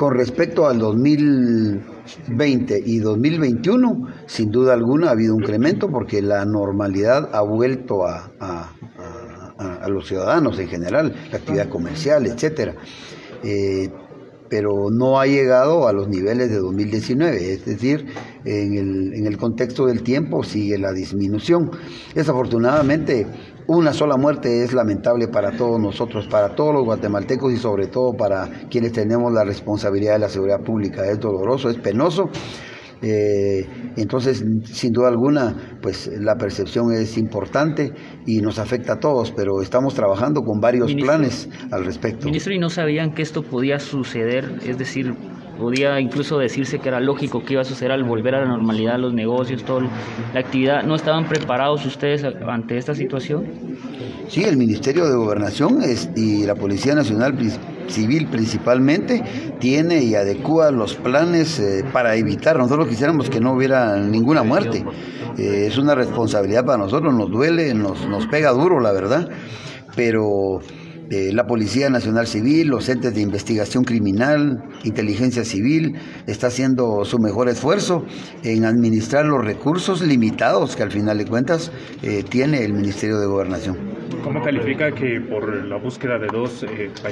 Con respecto al 2020 y 2021, sin duda alguna ha habido un incremento porque la normalidad ha vuelto a los ciudadanos en general, la actividad comercial, etcétera. Pero no ha llegado a los niveles de 2019, es decir, en el contexto del tiempo sigue la disminución. Desafortunadamente, una sola muerte es lamentable para todos nosotros, para todos los guatemaltecos y sobre todo para quienes tenemos la responsabilidad de la seguridad pública. Es doloroso, es penoso. Entonces, sin duda alguna, pues la percepción es importante y nos afecta a todos, pero estamos trabajando con varios planes al respecto. Ministro, ¿y no sabían que esto podía suceder? Es decir, podía incluso decirse que era lógico que iba a suceder al volver a la normalidad, los negocios, toda la actividad. ¿No estaban preparados ustedes ante esta situación? Sí, el Ministerio de Gobernación y la Policía Nacional Civil principalmente tiene y adecúa los planes para evitar. Nosotros quisiéramos que no hubiera ninguna muerte. Es una responsabilidad para nosotros, nos duele, nos pega duro, la verdad, pero la Policía Nacional Civil, los entes de investigación criminal, inteligencia civil, está haciendo su mejor esfuerzo en administrar los recursos limitados que al final de cuentas tiene el Ministerio de Gobernación. ¿Cómo califica que por la búsqueda de dos